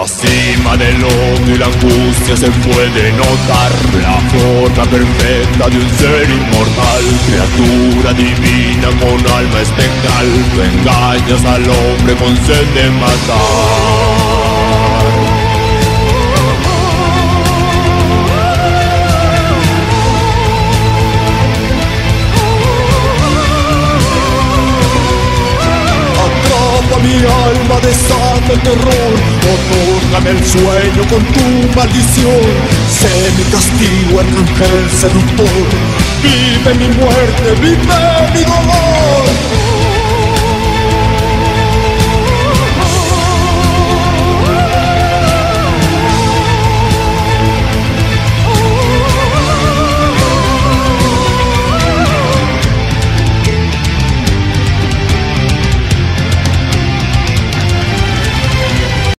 la cima del odio y la angustia se puede notar la forma perfecta de un ser inmortal, criatura divina con alma espectral. Tú engañas al hombre con sed de matar. Mi alma desata el terror, otórgame el sueño con tu maldición. Sé mi castigo, arcángel seductor. Vive mi muerte, vive mi dolor.